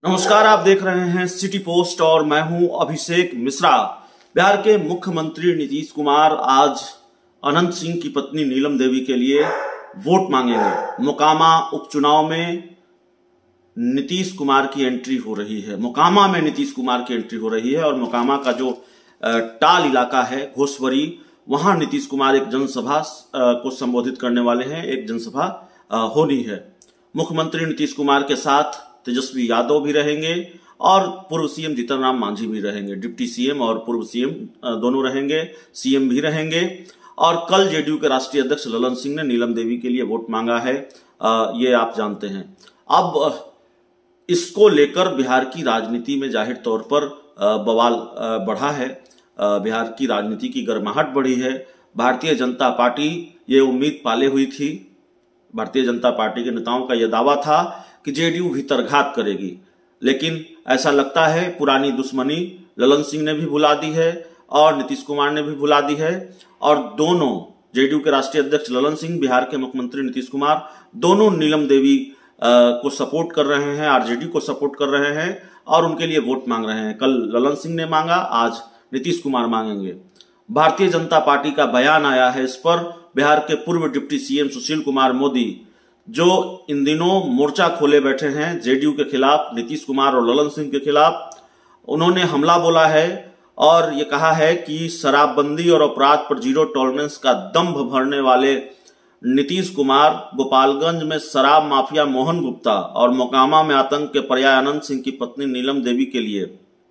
नमस्कार, आप देख रहे हैं सिटी पोस्ट और मैं हूं अभिषेक मिश्रा। बिहार के मुख्यमंत्री नीतीश कुमार आज अनंत सिंह की पत्नी नीलम देवी के लिए वोट मांगेंगे। मोकामा उपचुनाव में नीतीश कुमार की एंट्री हो रही है। मोकामा में नीतीश कुमार की एंट्री हो रही है और मोकामा का जो टाल इलाका है घोसवरी, वहां नीतीश कुमार एक जनसभा को संबोधित करने वाले हैं। एक जनसभा होनी है। मुख्यमंत्री नीतीश कुमार के साथ तेजस्वी यादव भी रहेंगे और पूर्व सीएम जीतन राम मांझी भी रहेंगे। डिप्टी सीएम और पूर्व सीएम दोनों रहेंगे, सीएम भी रहेंगे। और कल जेडीयू के राष्ट्रीय अध्यक्ष ललन सिंह ने नीलम देवी के लिए वोट मांगा है, ये आप जानते हैं। अब इसको लेकर बिहार की राजनीति में जाहिर तौर पर बवाल बढ़ा है। बिहार की राजनीति की गर्माहट बढ़ी है। भारतीय जनता पार्टी ये उम्मीद पाले हुई थी, भारतीय जनता पार्टी के नेताओं का यह दावा था कि जेडीयू भीतरघात करेगी, लेकिन ऐसा लगता है पुरानी दुश्मनी ललन सिंह ने भी भुला दी है और नीतीश कुमार ने भी भुला दी है। और दोनों, जेडीयू के राष्ट्रीय अध्यक्ष ललन सिंह, बिहार के मुख्यमंत्री नीतीश कुमार, दोनों नीलम देवी को सपोर्ट कर रहे हैं, आरजेडी को सपोर्ट कर रहे हैं और उनके लिए वोट मांग रहे हैं। कल ललन सिंह ने मांगा, आज नीतीश कुमार मांगेंगे। भारतीय जनता पार्टी का बयान आया है इस पर। बिहार के पूर्व डिप्टी सीएम सुशील कुमार मोदी, जो इन दिनों मोर्चा खोले बैठे हैं जेडीयू के खिलाफ, नीतीश कुमार और ललन सिंह के खिलाफ, उन्होंने हमला बोला है और ये कहा है कि शराबबंदी और अपराध पर जीरो टॉलरेंस का दंभ भरने वाले नीतीश कुमार गोपालगंज में शराब माफिया मोहन गुप्ता और मोकामा में आतंक के पर्याय अनंत सिंह की पत्नी नीलम देवी के लिए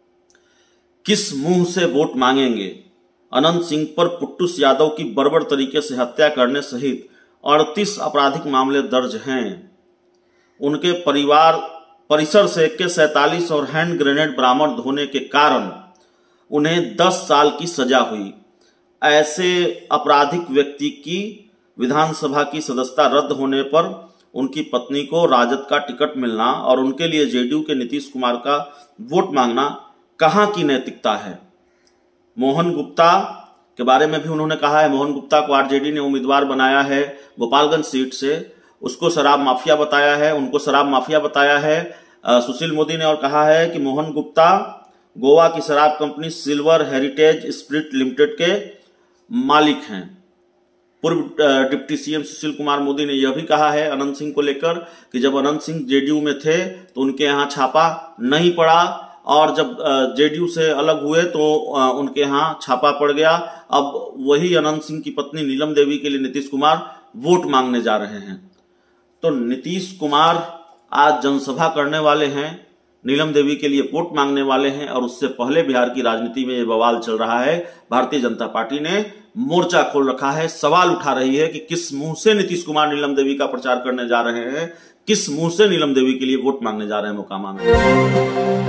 किस मुंह से वोट मांगेंगे। अनंत सिंह पर पुट्टूस यादव की बर्बर तरीके से हत्या करने सहित 38 आपराधिक मामले दर्ज हैं। उनके परिसर से AK-47 और हैंड ग्रेनेड बरामद होने के कारण उन्हें 10 साल की सजा हुई। ऐसे आपराधिक व्यक्ति की विधानसभा की सदस्यता रद्द होने पर उनकी पत्नी को राजद का टिकट मिलना और उनके लिए जेडीयू के नीतीश कुमार का वोट मांगना कहां की नैतिकता है। मोहन गुप्ता के बारे में भी उन्होंने कहा है, मोहन गुप्ता को आरजेडी ने उम्मीदवार बनाया है गोपालगंज सीट से, उसको शराब माफिया बताया है, उनको शराब माफिया बताया है सुशील मोदी ने, और कहा है कि मोहन गुप्ता गोवा की शराब company silver heritage spirit limited के मालिक हैं। पूर्व डिप्टी सीएम सुशील कुमार मोदी ने यह भी कहा है अनंत सिंह को लेकर कि जब अनंत सिंह जेडीयू में थे तो उनके यहाँ छापा नहीं पड़ा और जब जेडीयू से अलग हुए तो उनके यहाँ छापा पड़ गया। अब वही अनंत सिंह की पत्नी नीलम देवी के लिए नीतीश कुमार वोट मांगने जा रहे हैं। तो नीतीश कुमार आज जनसभा करने वाले हैं, नीलम देवी के लिए वोट मांगने वाले हैं और उससे पहले बिहार की राजनीति में यह बवाल चल रहा है। भारतीय जनता पार्टी ने मोर्चा खोल रखा है, सवाल उठा रही है कि किस मुंह से नीतीश कुमार नीलम देवी का प्रचार करने जा रहे हैं, किस मुंह से नीलम देवी के लिए वोट मांगने जा रहे हैं मोकामा में।